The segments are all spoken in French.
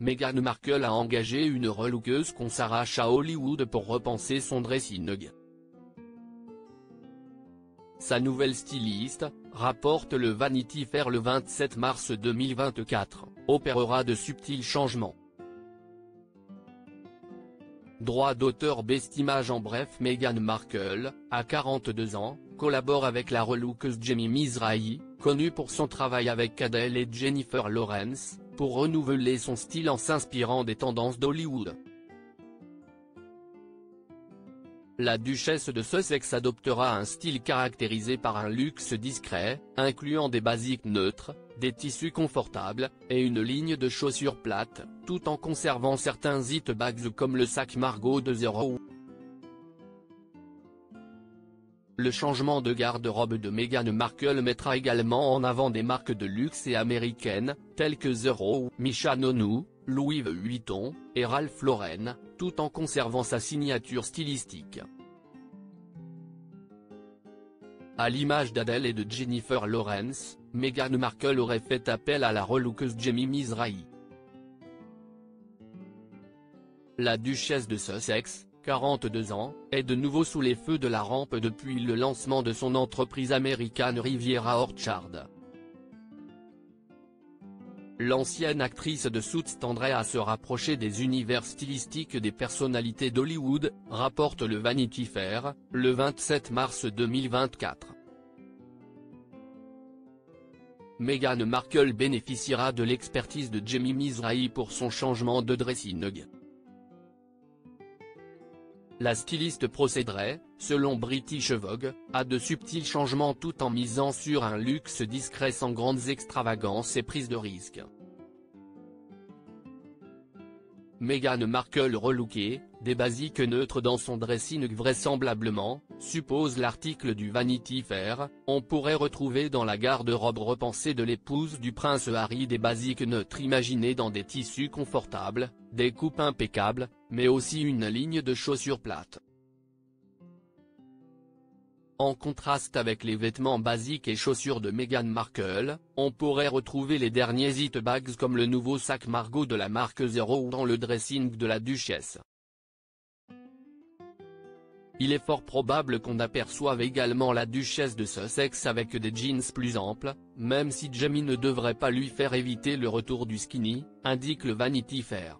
Meghan Markle a engagé une relookeuse qu'on s'arrache à Hollywood pour repenser son dressing. Sa nouvelle styliste, rapporte le Vanity Fair le 27 mars 2024, opérera de subtils changements. Droit d'auteur Best Image. En bref, Meghan Markle, à 42 ans, collabore avec la relookeuse Jamie Mizrahi, connue pour son travail avec Adele et Jennifer Lawrence, pour renouveler son style en s'inspirant des tendances d'Hollywood. La duchesse de Sussex adoptera un style caractérisé par un luxe discret, incluant des basiques neutres, des tissus confortables, et une ligne de chaussures plates, tout en conservant certains it bags comme le sac Margot de Zero. Le changement de garde-robe de Meghan Markle mettra également en avant des marques de luxe et américaines, telles que Zero, Michanonou, Louis Vuitton, et Ralph Lauren, tout en conservant sa signature stylistique. À l'image d'Adele et de Jennifer Lawrence, Meghan Markle aurait fait appel à la relookeuse Jamie Mizrahi. La duchesse de Sussex, 42 ans, est de nouveau sous les feux de la rampe depuis le lancement de son entreprise américaine Riviera Orchard. L'ancienne actrice de Suits tendrait à se rapprocher des univers stylistiques des personnalités d'Hollywood, rapporte le Vanity Fair, le 27 mars 2024. Meghan Markle bénéficiera de l'expertise de Jamie Mizrahi pour son changement de dressing. La styliste procéderait, selon British Vogue, à de subtils changements tout en misant sur un luxe discret sans grandes extravagances et prises de risques. Meghan Markle relookée, des basiques neutres dans son dressing vraisemblablement, suppose l'article du Vanity Fair, on pourrait retrouver dans la garde-robe repensée de l'épouse du prince Harry des basiques neutres imaginées dans des tissus confortables, des coupes impeccables, mais aussi une ligne de chaussures plates. En contraste avec les vêtements basiques et chaussures de Meghan Markle, on pourrait retrouver les derniers it bags comme le nouveau sac Margot de la marque Zero dans le dressing de la duchesse. Il est fort probable qu'on aperçoive également la duchesse de Sussex avec des jeans plus amples, même si Jamie ne devrait pas lui faire éviter le retour du skinny, indique le Vanity Fair.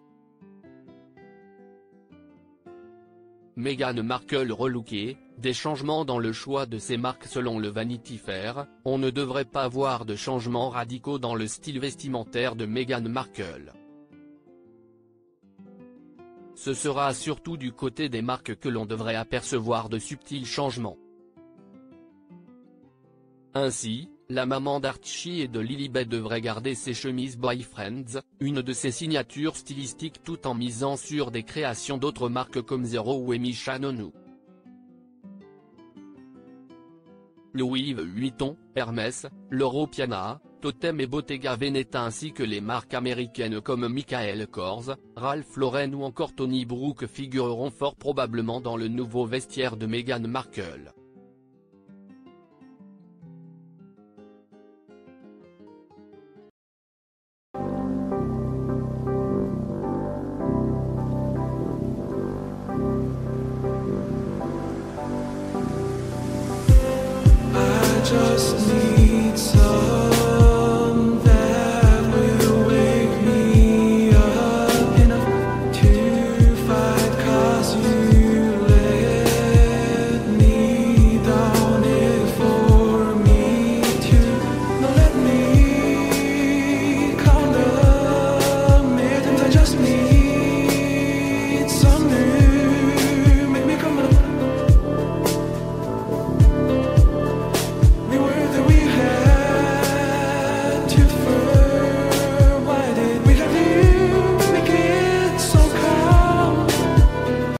Meghan Markle relookée, des changements dans le choix de ses marques selon le Vanity Fair, on ne devrait pas voir de changements radicaux dans le style vestimentaire de Meghan Markle. Ce sera surtout du côté des marques que l'on devrait apercevoir de subtils changements. Ainsi, la maman d'Archie et de Lilibet devrait garder ses chemises Boyfriends, une de ses signatures stylistiques tout en misant sur des créations d'autres marques comme Zero ou Michanonou. Louis Vuitton, Hermès, Loro Piana, Totem et Bottega Veneta ainsi que les marques américaines comme Michael Kors, Ralph Lauren ou encore Tony Brooke figureront fort probablement dans le nouveau vestiaire de Meghan Markle. Just need